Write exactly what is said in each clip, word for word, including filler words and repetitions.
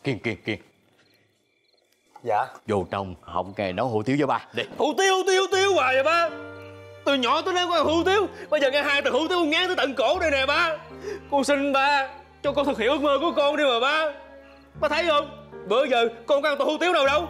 Kiên Kiên Kiên. Dạ. Vô trong họng kề nấu hủ tiếu cho ba đi. Hủ tiếu hủ tiếu hủ tiếu hoài vậy ba. Từ nhỏ tới lớn có hủ tiếu, bây giờ nghe hai từ hủ tiếu con ngán tới tận cổ đây nè ba. Con xin ba cho con thực hiện ước mơ của con đi mà ba. Ba thấy không, bữa giờ con có ăn tô hủ tiếu nào đâu.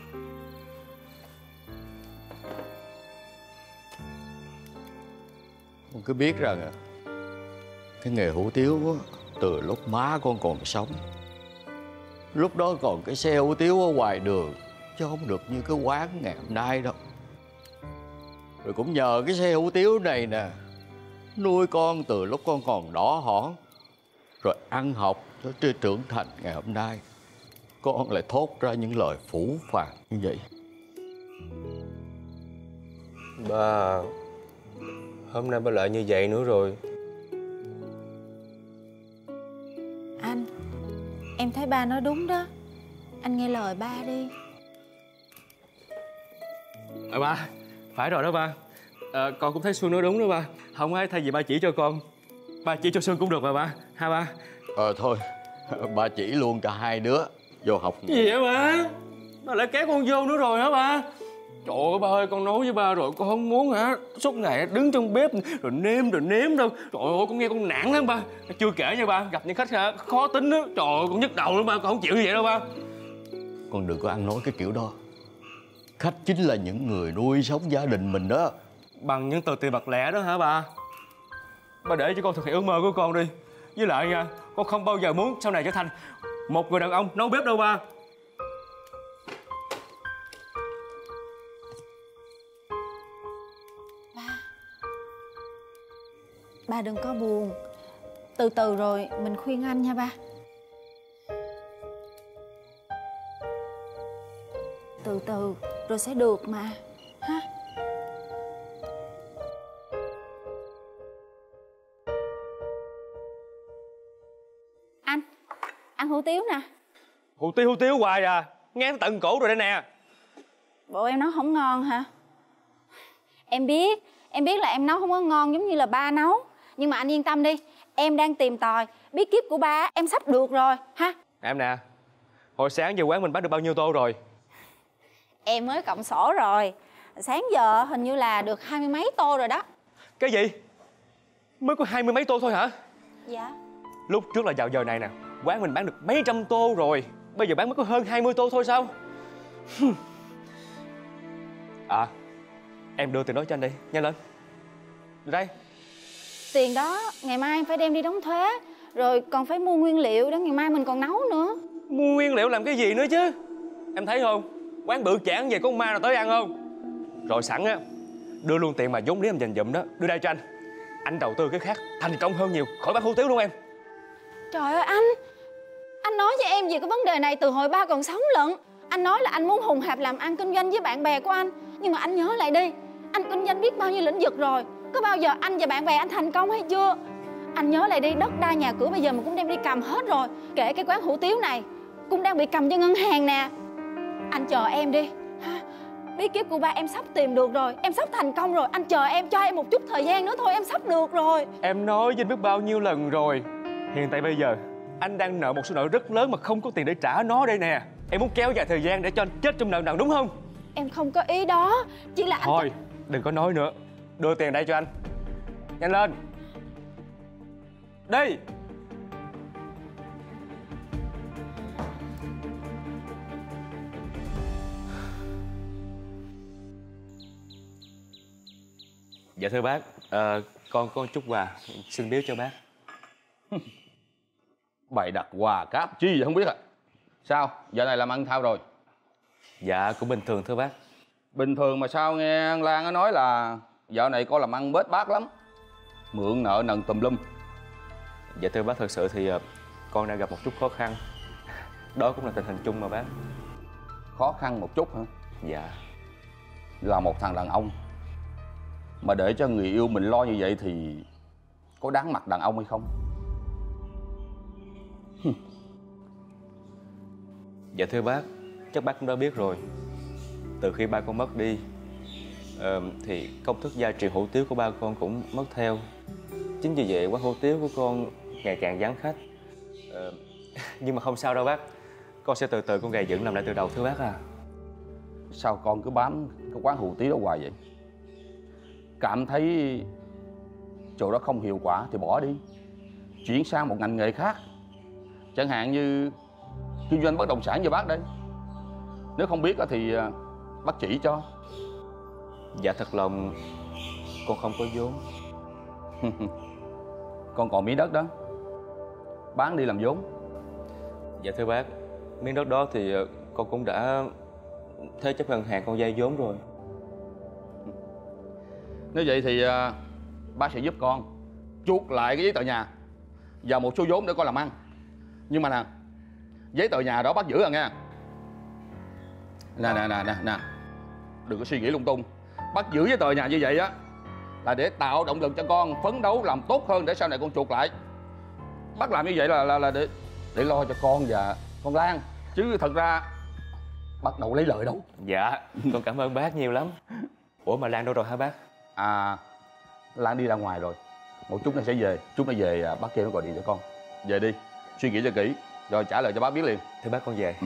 Con cứ biết rằng à, cái nghề hủ tiếu á, từ lúc má con còn sống, lúc đó còn cái xe hủ tiếu ở ngoài đường, chứ không được như cái quán ngày hôm nay đâu. Rồi cũng nhờ cái xe hủ tiếu này nè, nuôi con từ lúc con còn đỏ hỏn, rồi ăn học tới trưởng thành ngày hôm nay, con lại thốt ra những lời phũ phàng như vậy. Ba, hôm nay ba lại như vậy nữa rồi. Anh, em thấy ba nói đúng đó. Anh nghe lời ba đi. À ba, phải rồi đó ba. À, con cũng thấy Xuân nói đúng đó ba. Không ai thay vì ba chỉ cho con, ba chỉ cho Xuân cũng được mà ba. Ha ba. Ờ thôi, ba chỉ luôn cho hai đứa vô học. Gì vậy ba? Ba lại kéo con vô nữa rồi hả ba? Trời ơi ba ơi, con nói với ba rồi, con không muốn hả suốt ngày đứng trong bếp rồi nêm rồi nếm đâu. Trời ơi, con nghe con nản lắm ba. Chưa kể nha ba, gặp những khách hả khó tính đó. Trời ơi, con nhức đầu lắm ba, con không chịu như vậy đâu ba. Con đừng có ăn nói cái kiểu đó. Khách chính là những người nuôi sống gia đình mình đó. Bằng những tờ tiền bạc lẻ đó hả ba? Ba để cho con thực hiện ước mơ của con đi. Với lại nha, con không bao giờ muốn sau này trở thành một người đàn ông nấu bếp đâu ba. Ba, ba đừng có buồn. Từ từ rồi mình khuyên anh nha ba. Từ từ rồi sẽ được mà. Ha? Anh, ăn hủ tiếu nè. Hủ tiếu hủ tiếu hoài à, nghe tới tận cổ rồi đây nè. Bộ em nấu không ngon hả? Em biết, em biết là em nấu không có ngon giống như là ba nấu. Nhưng mà anh yên tâm đi, em đang tìm tòi bí kíp của ba, em sắp được rồi ha. Em nè, hồi sáng giờ quán mình bán được bao nhiêu tô rồi? Em mới cộng sổ rồi. Sáng giờ hình như là được hai mươi mấy tô rồi đó. Cái gì? Mới có hai mươi mấy tô thôi hả? Dạ. Lúc trước là vào giờ này nè, quán mình bán được mấy trăm tô rồi. Bây giờ bán mới có hơn hai mươi tô thôi sao? À, em đưa tiền đó cho anh đi, nhanh lên. Đây. Tiền đó ngày mai em phải đem đi đóng thuế. Rồi còn phải mua nguyên liệu để ngày mai mình còn nấu nữa. Mua nguyên liệu làm cái gì nữa chứ? Em thấy không, quán bự chản về có con ma nào tới ăn không? Rồi sẵn á, đưa luôn tiền mà vốn liếng em dành dụm đó, đưa đây cho anh. Anh đầu tư cái khác thành công hơn nhiều, khỏi bán hủ tiếu luôn em. Trời ơi anh, anh nói với em về cái vấn đề này từ hồi ba còn sống lận. Anh nói là anh muốn hùng hạp làm ăn kinh doanh với bạn bè của anh. Nhưng mà anh nhớ lại đi, anh kinh doanh biết bao nhiêu lĩnh vực rồi. Có bao giờ anh và bạn bè anh thành công hay chưa? Anh nhớ lại đi, đất đai nhà cửa bây giờ mình cũng đem đi cầm hết rồi. Kể cái quán hủ tiếu này cũng đang bị cầm cho ngân hàng nè. Anh chờ em đi ha. Bí kíp của ba em sắp tìm được rồi. Em sắp thành công rồi. Anh chờ em, cho em một chút thời gian nữa thôi. Em sắp được rồi. Em nói với anh biết bao nhiêu lần rồi. Hiện tại bây giờ anh đang nợ một số nợ rất lớn mà không có tiền để trả nó đây nè. Em muốn kéo dài thời gian để cho anh chết trong nợ nần đúng không? Em không có ý đó. Chỉ là anh... Thôi đừng có nói nữa. Đưa tiền đây cho anh. Nhanh lên. Đi. Dạ thưa bác, à, con có chút quà xin biếu cho bác. Bày đặt quà cáp chi vậy không biết à? Sao, giờ này làm ăn thao rồi? Dạ cũng bình thường thưa bác. Bình thường mà sao nghe anh Lan nó nói là dạo này con làm ăn bết bát lắm, mượn nợ nần tùm lum. Dạ thưa bác, thật sự thì con đang gặp một chút khó khăn. Đó cũng là tình hình chung mà bác. Khó khăn một chút hả? Dạ. Là một thằng đàn ông mà để cho người yêu mình lo như vậy thì có đáng mặt đàn ông hay không? Dạ thưa bác, chắc bác cũng đã biết rồi. Từ khi ba con mất đi uh, thì công thức gia truyền hủ tiếu của ba con cũng mất theo. Chính vì vậy quán hủ tiếu của con ngày càng vắng khách. uh, Nhưng mà không sao đâu bác. Con sẽ từ từ con gầy dựng làm lại từ đầu thưa bác à. Sao con cứ bám cái quán hủ tiếu đó hoài vậy? Cảm thấy chỗ đó không hiệu quả thì bỏ đi, chuyển sang một ngành nghề khác, chẳng hạn như kinh doanh bất động sản như bác đây. Nếu không biết thì bác chỉ cho. Dạ thật lòng con không có vốn. Con còn miếng đất đó, bán đi làm vốn. Dạ thưa bác, miếng đất đó thì con cũng đã thế chấp ngân hàng con vay vốn rồi. Nếu vậy thì uh, bác sẽ giúp con chuộc lại cái giấy tờ nhà và một số vốn để con làm ăn. Nhưng mà nè, giấy tờ nhà đó bác giữ à nghe. Nè nè nè nè nè, đừng có suy nghĩ lung tung. Bác giữ giấy tờ nhà như vậy á là để tạo động lực cho con phấn đấu làm tốt hơn để sau này con chuộc lại. Bác làm như vậy là là, là để để lo cho con và con Lan, chứ thật ra bác đâu lấy lợi đâu. Dạ, con cảm ơn bác nhiều lắm. Ủa mà Lan đâu rồi hả bác? À, Lan đi ra ngoài rồi, một chút nó sẽ về. Chút nó về bác kêu nó gọi điện cho con. Về đi, suy nghĩ cho kỹ rồi trả lời cho bác biết liền. Thưa bác con về. Ừ.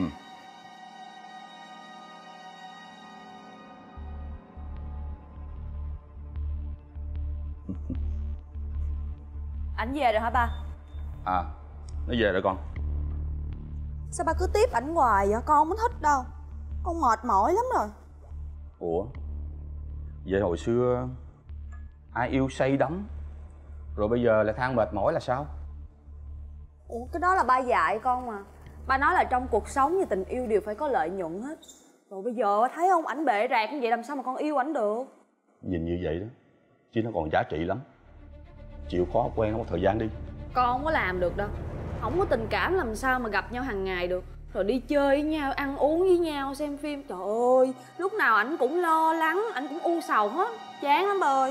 Ảnh về rồi hả ba? À, nó về rồi con. Sao ba cứ tiếp ảnh hoài vậy? Con không thích đâu, con mệt mỏi lắm rồi. Ủa, vậy hồi xưa ai yêu say đắm rồi bây giờ lại than mệt mỏi là sao? Ủa cái đó là ba dạy con mà. Ba nói là trong cuộc sống và tình yêu đều phải có lợi nhuận hết. Rồi bây giờ thấy không, ảnh bệ rạc như vậy làm sao mà con yêu ảnh được? Nhìn như vậy đó chứ nó còn giá trị lắm. Chịu khó quen nó một thời gian đi. Con không có làm được đâu. Không có tình cảm làm sao mà gặp nhau hàng ngày được. Rồi đi chơi với nhau, ăn uống với nhau, xem phim. Trời ơi, lúc nào ảnh cũng lo lắng, ảnh cũng u sầu hết. Chán lắm ba ơi.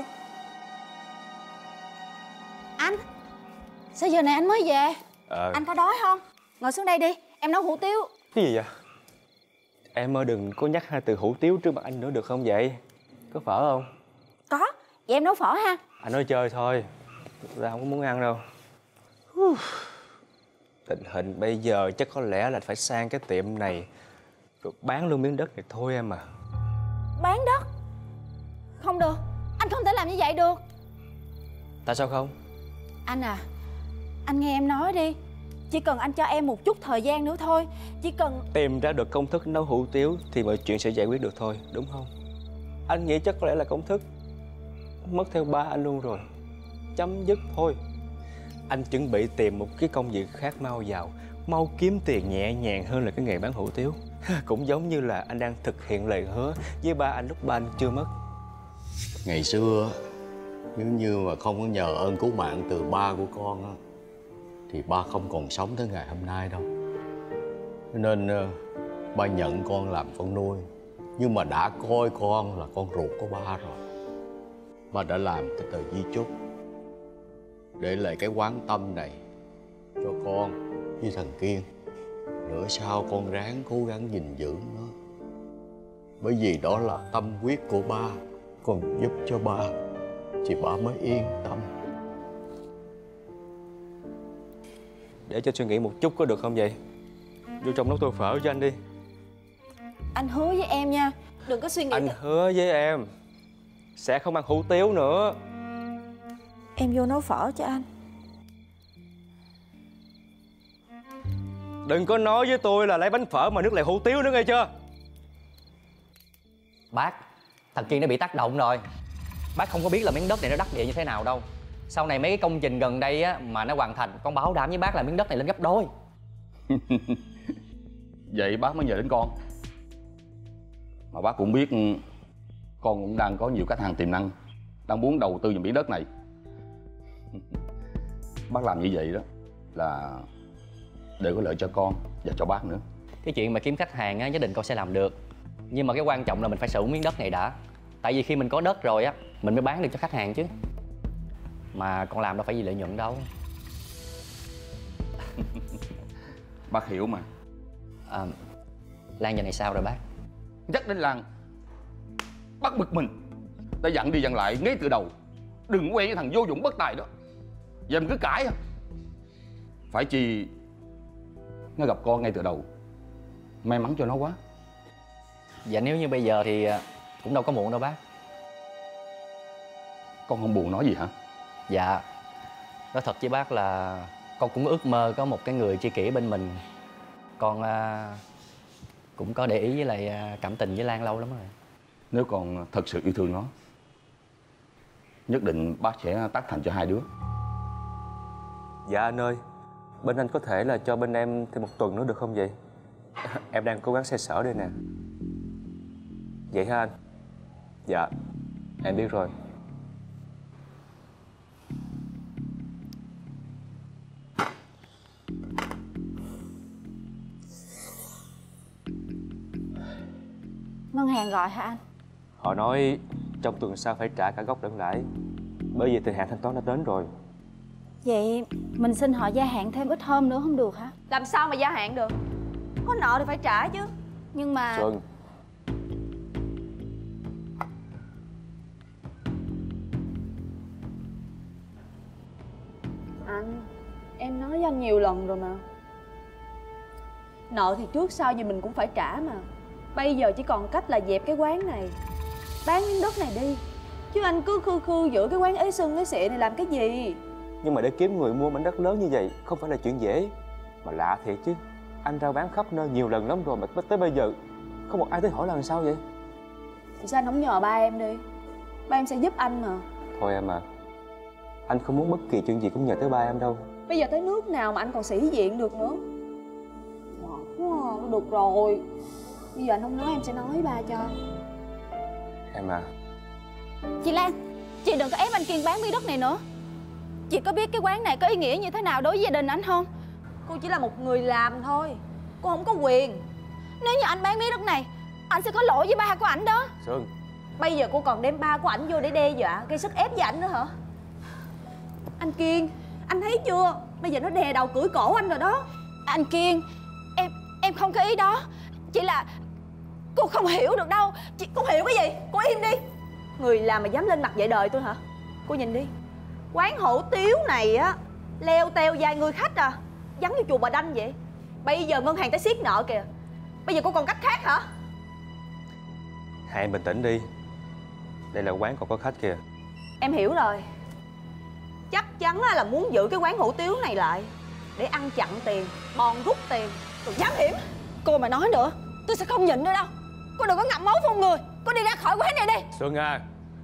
Anh, sao giờ này anh mới về? Ờ. Anh có đói không? Ngồi xuống đây đi, em nấu hủ tiếu. Cái gì vậy? Em ơi đừng có nhắc hai từ hủ tiếu trước mặt anh nữa được không vậy? Có phở không? Có, vậy em nấu phở ha. Anh nói chơi thôi, thực ra không có muốn ăn đâu. Tình hình bây giờ chắc có lẽ là phải sang cái tiệm này rồi bán luôn miếng đất này thôi em à. Bán đất? Không được, anh không thể làm như vậy được. Tại sao không? Anh à, anh nghe em nói đi. Chỉ cần anh cho em một chút thời gian nữa thôi. Chỉ cần Tìm ra được công thức nấu hủ tiếu thì mọi chuyện sẽ giải quyết được thôi, đúng không? Anh nghĩ chắc có lẽ là công thức mất theo ba anh luôn rồi. Chấm dứt thôi. Anh chuẩn bị tìm một cái công việc khác mau vào, mau kiếm tiền nhẹ nhàng hơn là cái nghề bán hủ tiếu. Cũng giống như là anh đang thực hiện lời hứa với ba anh lúc ba anh chưa mất. Ngày xưa nếu như mà không có nhờ ơn cứu mạng từ ba của con á, thì ba không còn sống tới ngày hôm nay đâu. Cho nên ba nhận con làm con nuôi, nhưng mà đã coi con là con ruột của ba rồi. Ba đã làm cái tờ di chúc để lại cái quán tâm này cho con với thằng Kiên. Nữa sau con ráng cố gắng gìn giữ nó, bởi vì đó là tâm huyết của ba. Con giúp cho ba thì ba mới yên tâm. Để cho suy nghĩ một chút có được không vậy? Vô trong nấu tô phở cho anh đi. anh hứa với em nha, đừng có suy nghĩ. Anh hứa với em sẽ không ăn hủ tiếu nữa. Em vô nấu phở cho anh. Đừng có nói với tôi là lấy bánh phở mà nước lại hủ tiếu nữa nghe chưa? Bác, thằng Kiên đã bị tác động rồi. Bác không có biết là miếng đất này nó đắt địa như thế nào đâu. Sau này mấy cái công trình gần đây á mà nó hoàn thành, con bảo đảm với bác là miếng đất này lên gấp đôi. Vậy bác mới nhờ đến con. Mà bác cũng biết con cũng đang có nhiều khách hàng tiềm năng, đang muốn đầu tư vào miếng đất này. Bác làm như vậy đó là để có lợi cho con và cho bác nữa. Cái chuyện mà kiếm khách hàng á nhất định con sẽ làm được. Nhưng mà cái quan trọng là mình phải sở hữu miếng đất này đã. Tại vì khi mình có đất rồi á, mình mới bán được cho khách hàng chứ. Mà con làm đâu phải vì lợi nhuận đâu. Bác hiểu mà. À, Lan giờ này sao rồi bác? Nhắc đến Lan, bác bực mình. Đã dặn đi dặn lại ngay từ đầu, đừng quen với thằng vô dụng bất tài đó. Giờ mình cứ cãi à. Phải chi nó gặp con ngay từ đầu May mắn cho nó quá. Dạ nếu như bây giờ thì cũng đâu có muộn đâu bác. Con không buồn nói gì hả? Dạ, nói thật với bác là con cũng ước mơ có một cái người tri kỷ bên mình. Con à, cũng có để ý với lại à, cảm tình với Lan lâu lắm rồi. Nếu con thật sự yêu thương nó, nhất định bác sẽ tác thành cho hai đứa. Dạ anh ơi, bên anh có thể là cho bên em thêm một tuần nữa được không vậy? Em đang cố gắng xoay sở đây nè. Vậy hả anh? Dạ, em biết rồi. Ngân hàng gọi hả anh? Họ nói trong tuần sau phải trả cả gốc lẫn lãi, bởi vì thời hạn thanh toán đã đến rồi. Vậy mình xin họ gia hạn thêm ít hôm nữa không được hả? Làm sao mà gia hạn được? Có nợ thì phải trả chứ. Nhưng mà... Xuân, Anh, em nói với anh nhiều lần rồi mà. Nợ thì trước sau gì mình cũng phải trả mà. Bây giờ chỉ còn cách là dẹp cái quán này, bán miếng đất này đi. Chứ anh cứ khư khư giữ cái quán ế sưng ế xịa này làm cái gì? nhưng mà để kiếm người mua mảnh đất lớn như vậy không phải là chuyện dễ. Mà lạ thiệt chứ, anh rao bán khắp nơi nhiều lần lắm rồi mà tới bây giờ không một ai tới hỏi là làm sao vậy? Thì sao anh không nhờ ba em đi? Ba em sẽ giúp anh mà. Thôi em à, anh không muốn bất kỳ chuyện gì cũng nhờ tới ba em đâu. Bây giờ tới nước nào mà anh còn sĩ diện được nữa. Ngọt quá à, được rồi. Bây giờ anh không nói em sẽ nói với ba cho. Em à. Chị Lan, chị đừng có ép anh Kiên bán miếng đất này nữa. Chị có biết cái quán này có ý nghĩa như thế nào đối với gia đình anh không? Cô chỉ là một người làm thôi, cô không có quyền. Nếu như anh bán miếng đất này, anh sẽ có lỗi với ba của ảnh đó. Sương, Bây giờ cô còn đem ba của ảnh vô để đe dọa, gây sức ép với ảnh nữa hả? Anh Kiên, anh thấy chưa? Bây giờ nó đè đầu cưỡi cổ anh rồi đó. Anh Kiên, em em không có ý đó. Chỉ là cô không hiểu được đâu. Chị Cô hiểu cái gì? Cô im đi. Người làm mà dám lên mặt dạy đời tôi hả? Cô nhìn đi, quán hủ tiếu này á, leo teo vài người khách à, vắng như chùa Bà Đanh vậy. Bây giờ ngân hàng tới siết nợ kìa. Bây giờ cô còn cách khác hả? hai em bình tĩnh đi. Đây là quán còn có khách kìa. Em hiểu rồi. Chắc chắn là muốn giữ cái quán hủ tiếu này lại để ăn chặn tiền, bòn rút tiền, rồi dám hiểm. Cô mà nói nữa, tôi sẽ không nhịn nữa đâu. Cô đừng có ngậm máu phun người. Cô đi ra khỏi quán này đi. Xuân à.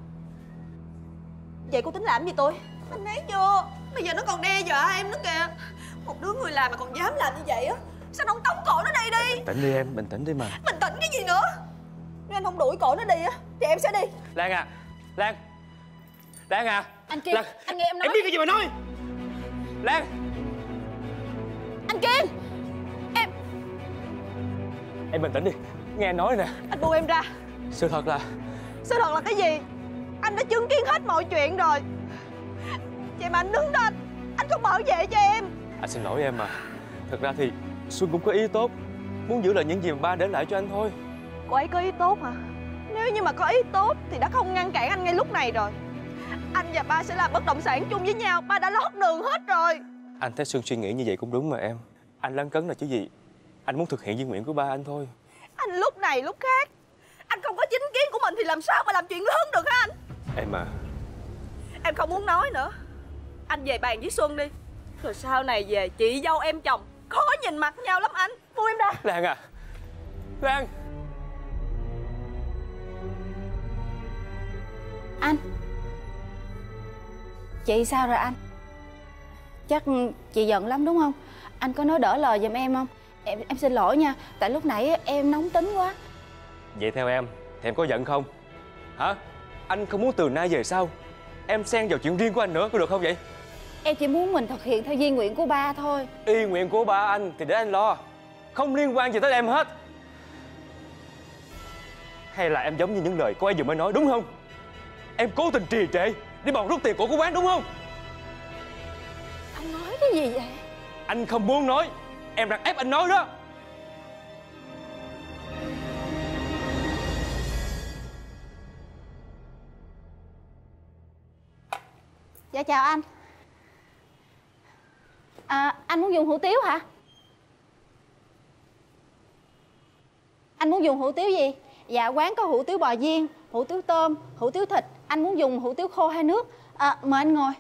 Vậy cô tính làm gì tôi? Anh thấy chưa? Bây giờ nó còn đe dọa em nữa kìa. Một đứa người làm mà còn dám làm như vậy á, sao không tống cổ nó đây đi? Bình tĩnh đi em, bình tĩnh đi mà. Bình tĩnh cái gì nữa? Nếu anh không đuổi cổ nó đi á thì em sẽ đi. Lan à, Lan, Lan à. Anh Kiên, Lan, anh nghe em nói. em biết cái gì mà nói. Lan. Anh Kiên, em Em bình tĩnh đi, nghe anh nói nè. Anh buông em ra. Sự thật là Sự thật là cái gì? Anh đã chứng kiến hết mọi chuyện rồi. Vậy mà anh đứng đó, anh, anh không bảo vệ cho em. anh xin lỗi em mà. Thật ra thì Xuân cũng có ý tốt, muốn giữ lại những gì mà ba để lại cho anh thôi. Cô ấy có ý tốt hả? Nếu như mà có ý tốt thì đã không ngăn cản anh ngay lúc này rồi. Anh và ba sẽ làm bất động sản chung với nhau. Ba đã lót đường hết rồi. Anh thấy Xuân suy nghĩ như vậy cũng đúng mà em. Anh lấn cấn là chứ gì. Anh muốn thực hiện di nguyện của ba anh thôi. Anh lúc này lúc khác. Anh không có chính kiến của mình thì làm sao mà làm chuyện lớn được hả anh? Em à. Em không muốn nói nữa. Anh về bàn với Xuân đi. Rồi sau này về chị dâu em chồng khó nhìn mặt nhau lắm anh. Buông em ra. Lan à. Lan. Anh. Chị sao rồi anh? Chắc chị giận lắm đúng không? Anh có nói đỡ lời giùm em không? Em em xin lỗi nha. Tại lúc nãy em nóng tính quá. Vậy theo em thì em có giận không? Hả? Anh không muốn từ nay về sau em xen vào chuyện riêng của anh nữa, có được không vậy? Em chỉ muốn mình thực hiện theo di nguyện của ba thôi. Y nguyện của ba anh thì để anh lo, không liên quan gì tới em hết. Hay là em giống như những lời cô ấy vừa mới nói đúng không? Em cố tình trì trệ để bòn rút tiền của cô quán đúng không? Anh nói cái gì vậy? Anh không muốn nói, em đang ép anh nói đó. Dạ chào anh. À, anh muốn dùng hủ tiếu hả? Anh muốn dùng hủ tiếu gì? Dạ quán có hủ tiếu bò viên, hủ tiếu tôm, hủ tiếu thịt. Anh muốn dùng hủ tiếu khô hay nước? À, mời anh ngồi.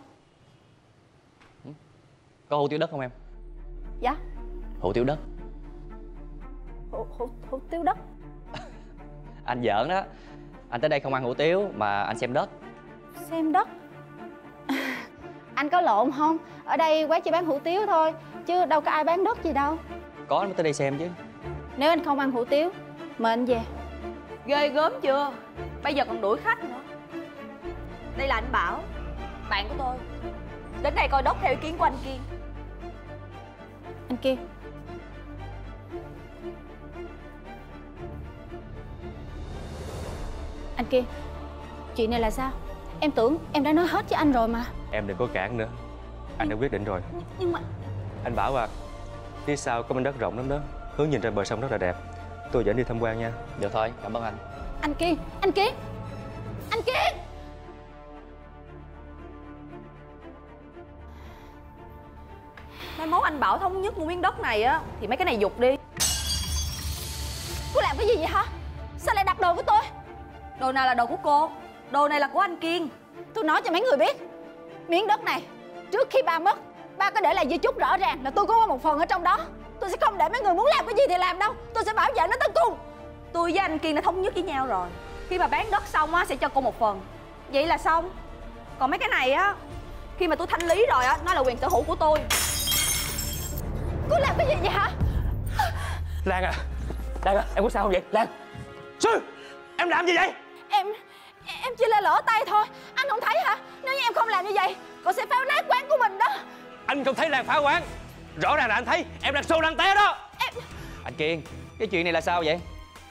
Có hủ tiếu đất không em? Dạ. Hủ tiếu đất. Hủ, hủ, hủ tiếu đất. Anh giỡn đó. Anh tới đây không ăn hủ tiếu mà anh xem đất. Xem đất. Anh có lộn không? Ở đây quán chỉ bán hủ tiếu thôi, chứ đâu có ai bán đất gì đâu. Có anh mới tới đây xem chứ. Nếu anh không ăn hủ tiếu, mời anh về. Ghê gớm chưa? Bây giờ còn đuổi khách nữa. Đây là anh Bảo, bạn của tôi. Đến đây coi đất theo ý kiến của anh Kiên. Anh Kiên. Anh Kiên, chuyện này là sao? Em tưởng em đã nói hết cho anh rồi mà. Em đừng có cản nữa. Anh đã quyết định rồi. Nhưng mà Anh Bảo à, phía sau có mảnh đất rộng lắm đó, hướng nhìn ra bờ sông rất là đẹp. Tôi dẫn đi tham quan nha. Được thôi, cảm ơn anh. Anh Kiên, anh Kiên, anh Kiên. Mai mốt anh Bảo thống nhất mua miếng đất này á thì mấy cái này giục đi. Cô làm cái gì vậy hả? Sao lại đặt đồ của tôi? Đồ nào là đồ của cô? Đồ này là của anh Kiên. Tôi nói cho mấy người biết, miếng đất này trước khi ba mất, ba có để lại di chúc rõ ràng là tôi cũng có một phần ở trong đó. Tôi sẽ không để mấy người muốn làm cái gì thì làm đâu. Tôi sẽ bảo vệ nó tới cùng. Tôi với anh Kiên đã thống nhất với nhau rồi. Khi mà bán đất xong á sẽ cho cô một phần. Vậy là xong. Còn mấy cái này á, khi mà tôi thanh lý rồi á, nó là quyền sở hữu của tôi. Cô làm cái gì vậy hả? Lan à, Lan à, em có sao không vậy? Lan, Sư, em làm gì vậy? Em Em chỉ là lỡ tay thôi. Anh không thấy hả? Nếu như em không làm như vậy, cô sẽ phá nát quán của mình đó. Anh không thấy Lan phá quán. Rõ ràng là anh thấy em đang xô Lan té đó. Em... Anh Kiên, cái chuyện này là sao vậy?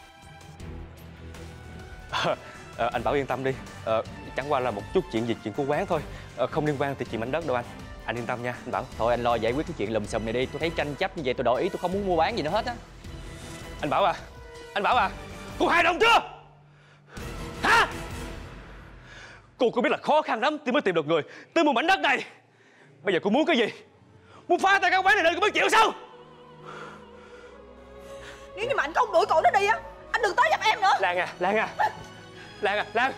à, à, Anh Bảo yên tâm đi. à, Chẳng qua là một chút chuyện gì chuyện của quán thôi. à, Không liên quan thì chuyện mảnh đất đâu anh. Anh yên tâm nha anh Bảo. Thôi anh lo giải quyết cái chuyện lùm xùm này đi. Tôi thấy tranh chấp như vậy tôi đổi ý, tôi không muốn mua bán gì nữa hết á. Anh Bảo à, anh Bảo à, cô hài lòng chưa? Hả? Cô có biết là khó khăn lắm thì mới tìm được người tới mua mảnh đất này. Bây giờ cô muốn cái gì? Muốn phá tan cái quán này lên cô mới chịu sao? Nếu như mà anh không đuổi cổ nó đi á, anh đừng tới gặp em nữa. Lan à, Lan à, Lan à, Lan.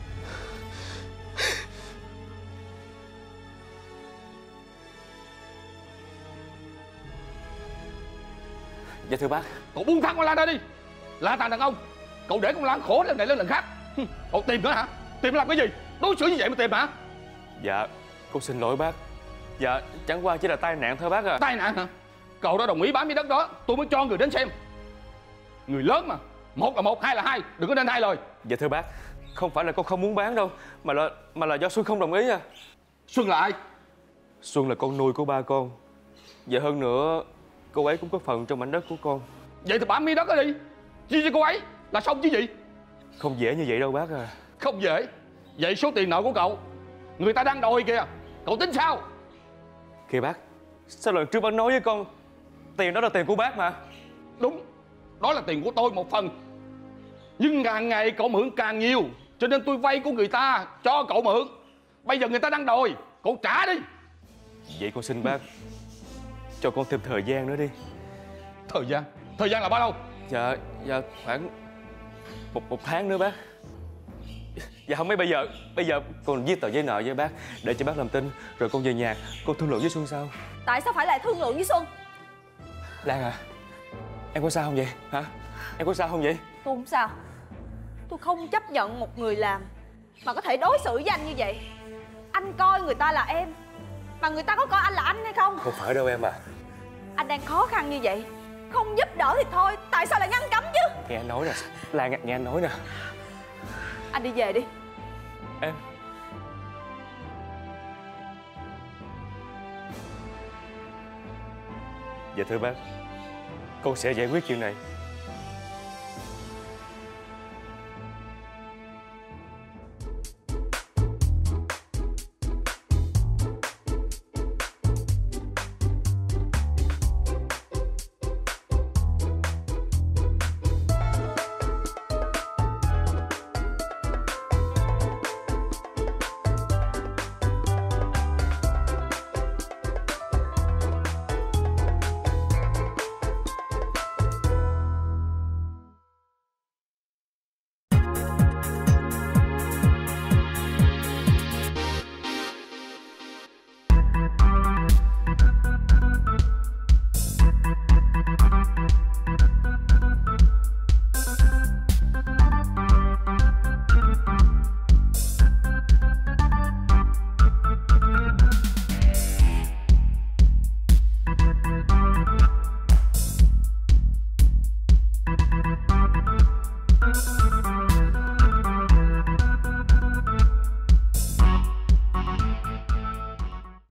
Dạ thưa bác. Cậu buông thẳng con Lan ra đi. Là thằng đàn ông, cậu để con Lan khổ lần này lên lần khác. Cậu tìm nữa hả? Tìm làm cái gì? Đối xử như vậy mà tìm hả? Dạ, cô xin lỗi bác. Dạ, chẳng qua chỉ là tai nạn thôi bác à. Tai nạn hả? Cậu đã đồng ý bán miếng đất đó, tôi mới cho người đến xem. Người lớn mà, một là một, hai là hai, đừng có nên hai lời. Dạ thưa bác, không phải là con không muốn bán đâu, mà là mà là do Xuân không đồng ý à. Xuân là ai? Xuân là con nuôi của ba con. Dạ hơn nữa, cô ấy cũng có phần trong mảnh đất của con. Vậy thì bán miếng đất đó đi. Chia cho cô ấy là xong chứ gì? Không dễ như vậy đâu bác à. Không dễ. Vậy số tiền nợ của cậu, người ta đang đòi kìa, cậu tính sao? Kìa bác, sao lần trước bác nói với con tiền đó là tiền của bác mà. Đúng, đó là tiền của tôi một phần. Nhưng càng ngày cậu mượn càng nhiều, cho nên tôi vay của người ta cho cậu mượn. Bây giờ người ta đang đòi, cậu trả đi. Vậy con xin bác cho con thêm thời gian nữa đi. Thời gian? Thời gian là bao lâu? Dạ, dạ khoảng một, một tháng nữa bác. Dạ không mấy bây giờ Bây giờ con viết tờ giấy nợ với bác để cho bác làm tin. Rồi con về nhà con thương lượng với Xuân sao? Tại sao phải lại thương lượng với Xuân? Lan à, em có sao không vậy hả? Em có sao không vậy? Tôi không sao. Tôi không chấp nhận một người làm mà có thể đối xử với anh như vậy. Anh coi người ta là em, mà người ta có coi anh là anh hay không? Không phải đâu em à. Anh đang khó khăn như vậy, không giúp đỡ thì thôi, tại sao lại ngăn cấm chứ? Nghe anh nói nè Lan, nghe anh nói nè. Anh đi về đi. Em Dạ thưa bác, con sẽ giải quyết chuyện này.